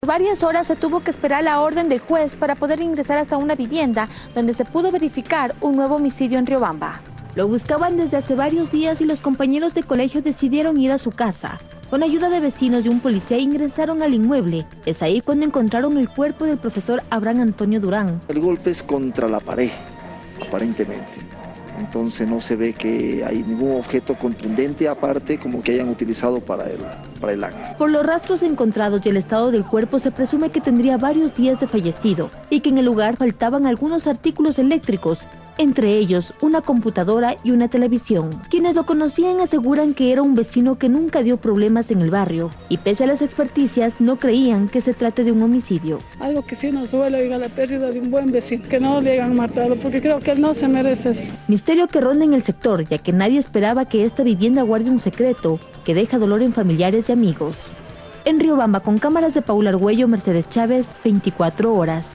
Varias horas se tuvo que esperar la orden del juez para poder ingresar hasta una vivienda donde se pudo verificar un nuevo homicidio en Riobamba. Lo buscaban desde hace varios días y los compañeros de colegio decidieron ir a su casa. Con ayuda de vecinos y un policía ingresaron al inmueble. Es ahí cuando encontraron el cuerpo del profesor Abraham Antonio Durán. El golpe es contra la pared, aparentemente. Entonces no se ve que hay ningún objeto contundente aparte como que hayan utilizado para el acto. Por los rastros encontrados y el estado del cuerpo se presume que tendría varios días de fallecido y que en el lugar faltaban algunos artículos eléctricos, entre ellos una computadora y una televisión. Quienes lo conocían aseguran que era un vecino que nunca dio problemas en el barrio y pese a las experticias no creían que se trate de un homicidio. Algo que sí nos duele, oiga, la pérdida de un buen vecino, que no le hayan matado, porque creo que él no se merece eso. Misterio que ronda en el sector, ya que nadie esperaba que esta vivienda guarde un secreto que deja dolor en familiares y amigos. En Riobamba, con cámaras de Paula Argüello, Mercedes Chávez, 24 horas.